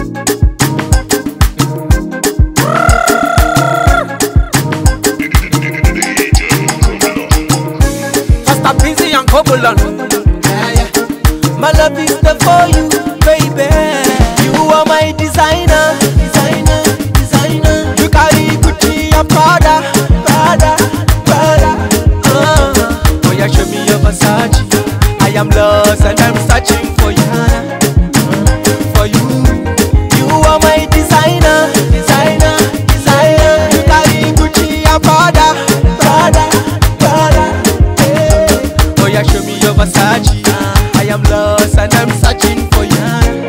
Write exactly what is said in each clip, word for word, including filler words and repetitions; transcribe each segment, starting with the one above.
Faster busy and Kobolon. Yeah, yeah. My love is there for you, baby. You are my designer, designer, designer. You carry Gucci and Prada, Prada, Prada. Uh. Oh yeah, show me your Versace. I am lost and I'm searching for you, for you. You are my designer, designer, designer. You carry Gucci and Prada, Prada, Prada. Hey. Oh yeah, show me your Versace. I am lost and I'm searching for you,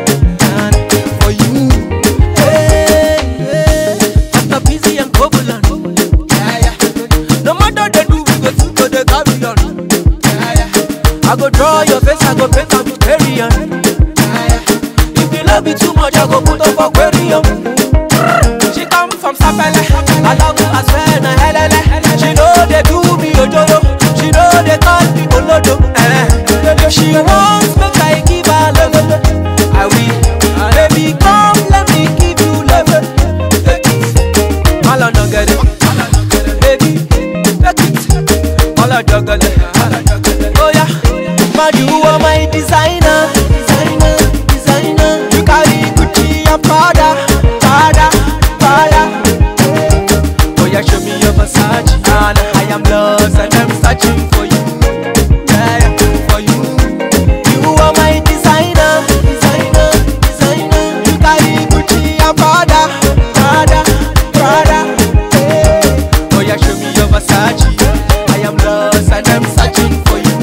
for you. Hey, hey. After busy and Kobolon. Yeah, yeah. No matter they do, we go to go the carry on. Yeah, yeah. I go draw your face, I go paint on Victorian. Yeah, yeah. If you love me too much, I go put up aquarium. She come from Sapele, I love her as well, na helele. She know they do me ojoro, she know they call me Olodo. Eh. She wants make I give her love. I will, baby, come, let me give you love. Take it, all I don't get it. Baby, take it, all I don't get it. Oh yeah, but you are my designer, designer, designer. You carry Gucci and Prada, Prada, Prada. Oh yeah, show me your Versace, and I am lost and I'm searching for you. Yeah, for you. You are my designer, designer, designer. You carry Gucci and Prada, Prada, Prada. Hey. Oh yeah, show me your Versace. I am lost and I'm searching for you,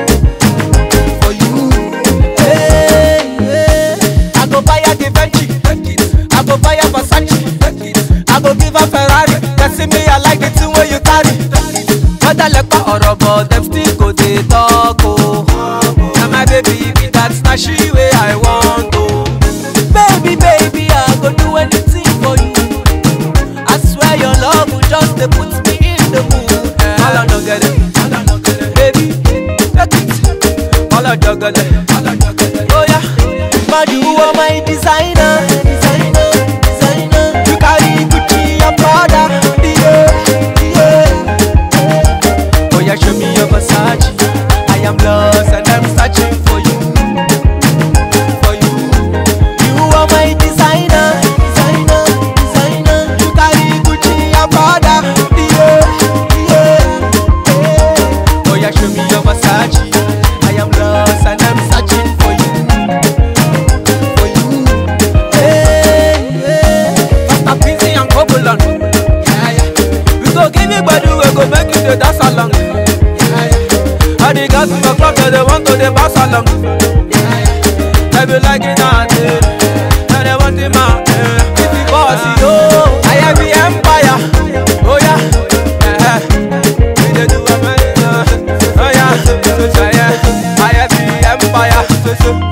for you. Hey, hey. I go buy a Givenchy, I go buy a Versace, I go give a Ferrari. That's me, I like the thing where you carry. Whether like or rubber, them still go they talk. Oh. My baby, be that's not she way I want to. Baby, baby, I go do anything for you. I swear your love will just they put me in the mood. Yeah. All I don't get it, all I don't get it. Baby, take it, all I don't get it, all I don't get it. Oh yeah, but you are my designer, designer, designer. You carry Gucci and Prada, yeah, yeah. Oh yeah, show me your Versace. I am lost and I'm searching for you, for you. You are my designer, designer, designer. You carry Gucci and Prada, yeah, yeah, yeah. Oh yeah, show me your Versace. I am lost and I'm searching for you, for you. Hey, hey. Faster busy and Kobolon. Yeah, yeah. We go give you body, we go make you the dance along. I the girls in the club, they want to the bounce along. They be like it now, and they want him out. If the boss, yo, I have the empire. Oh yeah, yeah. We dey do a man, oh yeah, yeah. I have the empire.